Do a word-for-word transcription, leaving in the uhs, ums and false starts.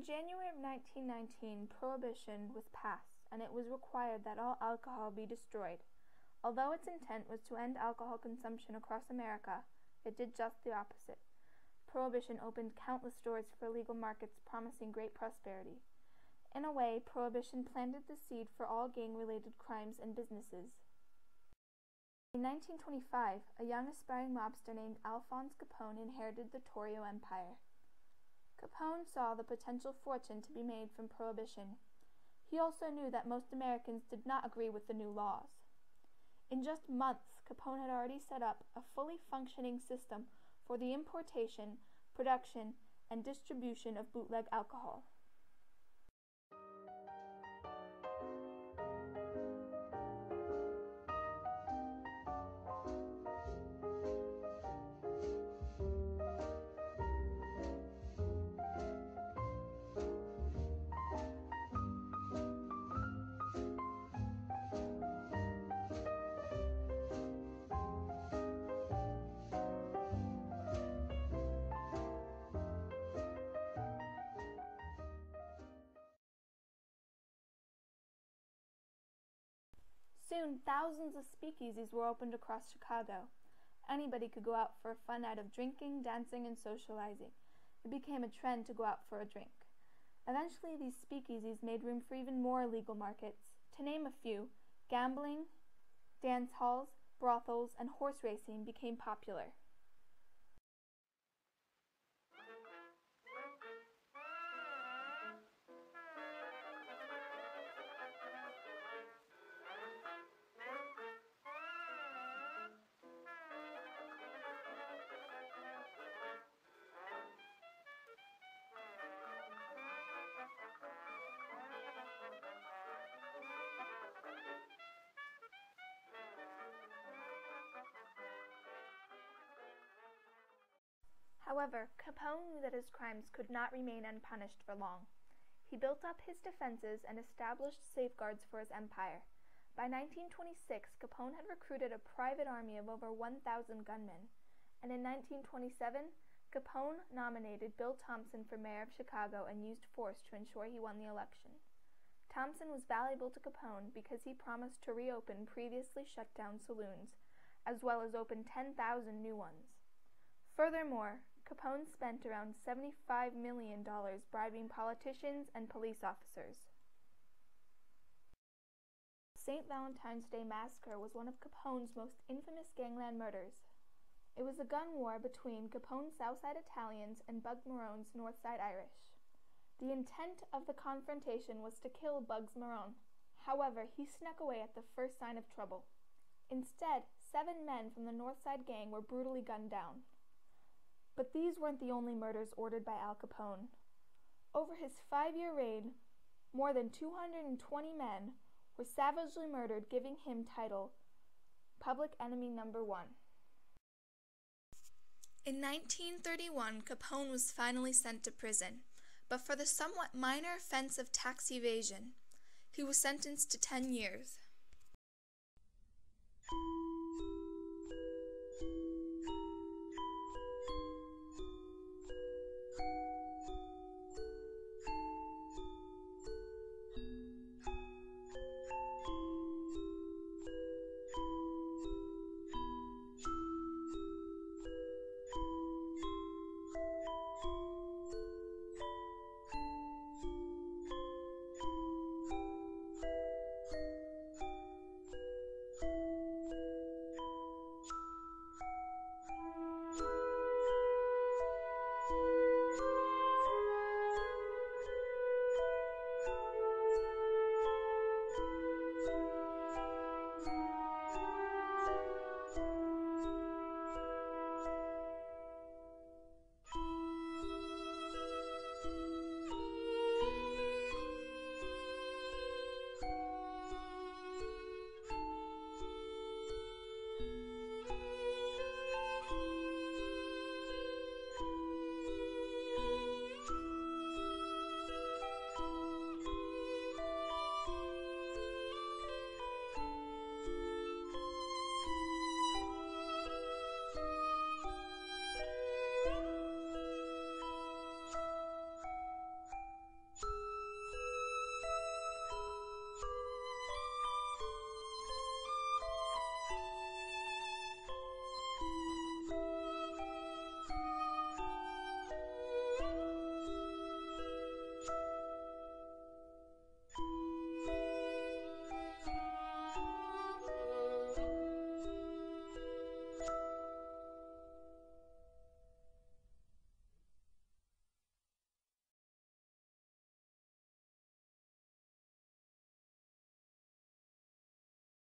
January of nineteen nineteen, Prohibition was passed, and it was required that all alcohol be destroyed. Although its intent was to end alcohol consumption across America, it did just the opposite. Prohibition opened countless doors for illegal markets, promising great prosperity. In a way, Prohibition planted the seed for all gang-related crimes and businesses. In nineteen twenty-five, a young aspiring mobster named Alphonse Capone inherited the Torrio Empire. Capone saw the potential fortune to be made from Prohibition. He also knew that most Americans did not agree with the new laws. In just months, Capone had already set up a fully functioning system for the importation, production, and distribution of bootleg alcohol. Soon, thousands of speakeasies were opened across Chicago. Anybody could go out for a fun night of drinking, dancing, and socializing. It became a trend to go out for a drink. Eventually, these speakeasies made room for even more illegal markets. To name a few, gambling, dance halls, brothels, and horse racing became popular. However, Capone knew that his crimes could not remain unpunished for long. He built up his defenses and established safeguards for his empire. By nineteen twenty-six, Capone had recruited a private army of over one thousand gunmen, and in nineteen twenty-seven, Capone nominated Bill Thompson for mayor of Chicago and used force to ensure he won the election. Thompson was valuable to Capone because he promised to reopen previously shut down saloons, as well as open ten thousand new ones. Furthermore, Capone spent around seventy-five million dollars bribing politicians and police officers. The Saint Valentine's Day Massacre was one of Capone's most infamous gangland murders. It was a gun war between Capone's Southside Italians and Bugs Marone's Northside Irish. The intent of the confrontation was to kill Bugs Marone. However, he snuck away at the first sign of trouble. Instead, seven men from the Northside gang were brutally gunned down. But these weren't the only murders ordered by Al Capone. Over his five-year reign, more than two hundred twenty men were savagely murdered, giving him title Public Enemy Number One. In nineteen thirty-one, Capone was finally sent to prison, but for the somewhat minor offense of tax evasion. He was sentenced to ten years.